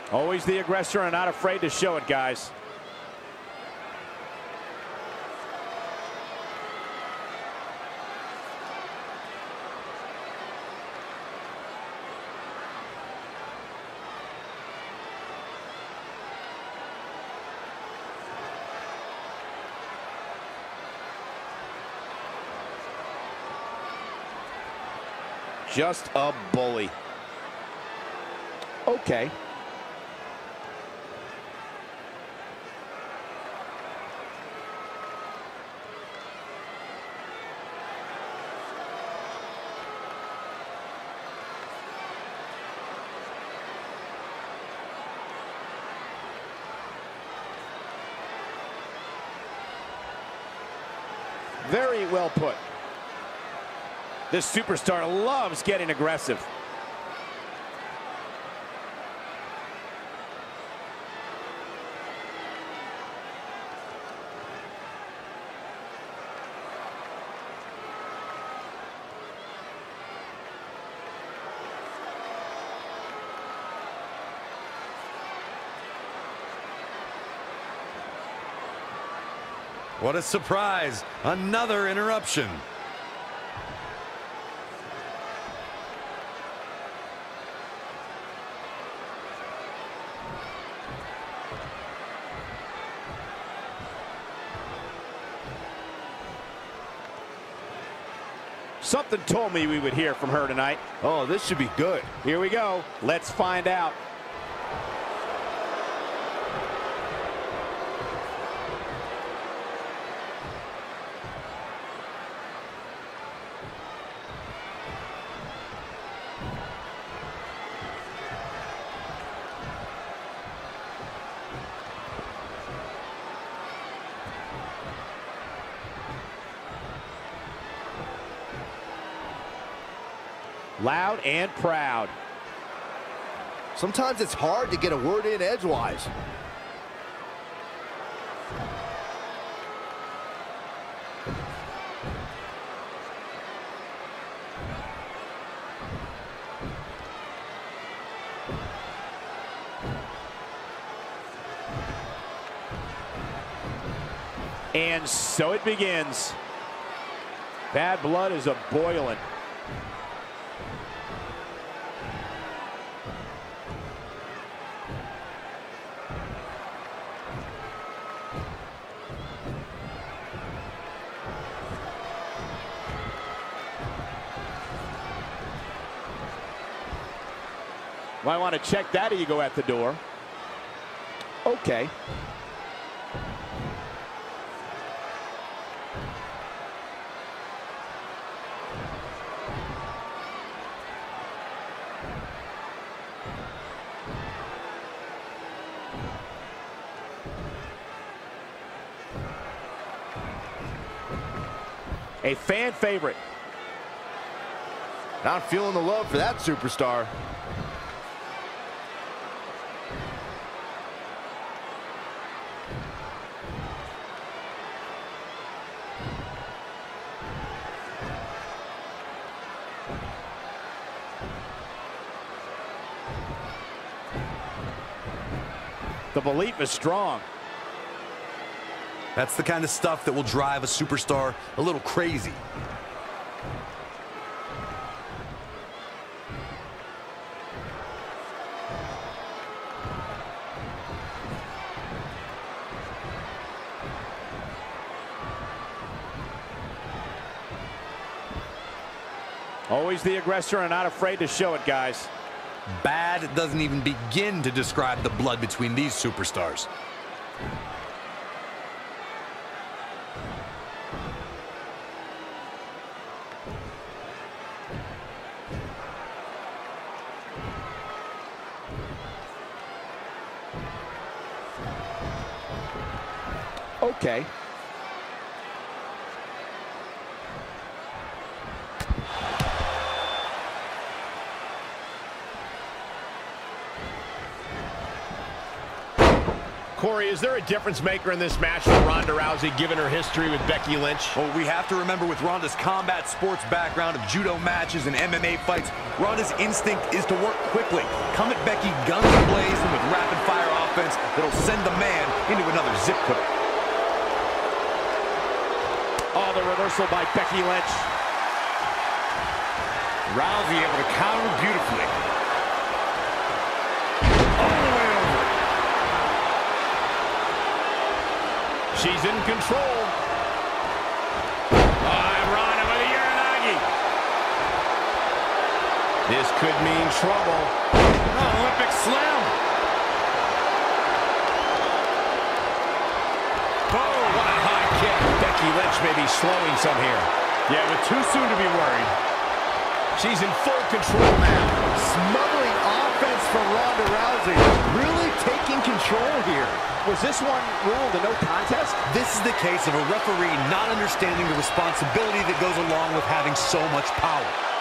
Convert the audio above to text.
Always the aggressor and not afraid to show it, guys. Just a bully. Okay. Very well put. This superstar loves getting aggressive. What a surprise. Another interruption. Something told me we would hear from her tonight. Oh, this should be good. Here we go. Let's find out. Loud and proud. Sometimes it's hard to get a word in edgewise. And so it begins. Bad blood is a-boiling. Might want to check that ego at the door. Okay. A fan favorite. Not feeling the love for that superstar. The belief is strong. That's the kind of stuff that will drive a superstar a little crazy. Always the aggressor and not afraid to show it, guys. Bad doesn't even begin to describe the blood between these superstars. Okay. Corey, is there a difference maker in this match for Ronda Rousey, given her history with Becky Lynch? Well, we have to remember with Ronda's combat sports background of judo matches and MMA fights, Ronda's instinct is to work quickly. Come at Becky guns a-blazing with rapid-fire offense that'll send the man into another zip code. Oh, the reversal by Becky Lynch. Rousey able to counter beautifully. All the way over. She's in control. Ronda with a Uranagi. This could mean trouble. Olympic slam. Oh, what a high kick. Becky Lynch may be slowing some here. Yeah, but too soon to be worried. She's in full control now. Smuggling offense from Ronda Rousey. Really taking control here. Was this one ruled a no contest? This is the case of a referee not understanding the responsibility that goes along with having so much power.